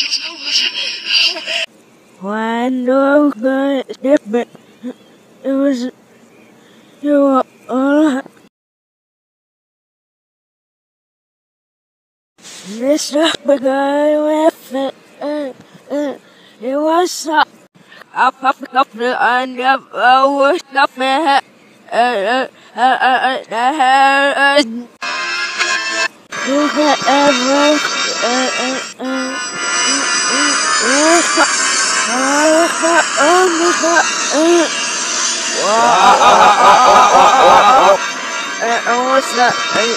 When no good different, it was you were all this up the guy with it. It was up the end of our stuff. You can ever what's that?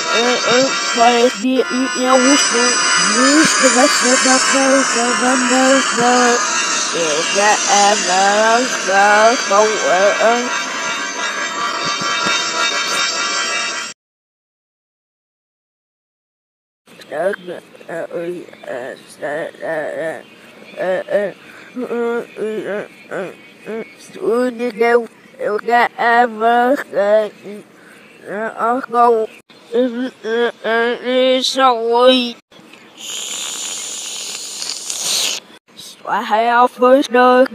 I have first dog.